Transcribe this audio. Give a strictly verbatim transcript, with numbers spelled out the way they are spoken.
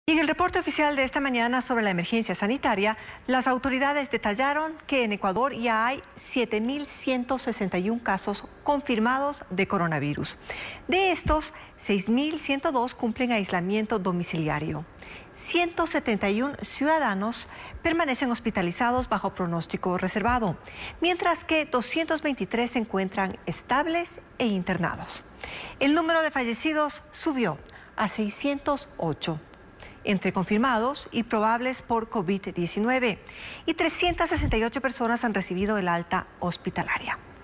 Y en el reporte oficial de esta mañana sobre la emergencia sanitaria, las autoridades detallaron que en Ecuador ya hay siete mil ciento sesenta y uno casos confirmados de coronavirus. De estos, seis mil ciento dos cumplen aislamiento domiciliario. ciento setenta y uno ciudadanos permanecen hospitalizados bajo pronóstico reservado, mientras que doscientos veintitrés se encuentran estables e internados. El número de fallecidos subió a seiscientos ocho. Entre confirmados y probables por COVID diecinueve, y trescientas sesenta y ocho personas han recibido el alta hospitalaria.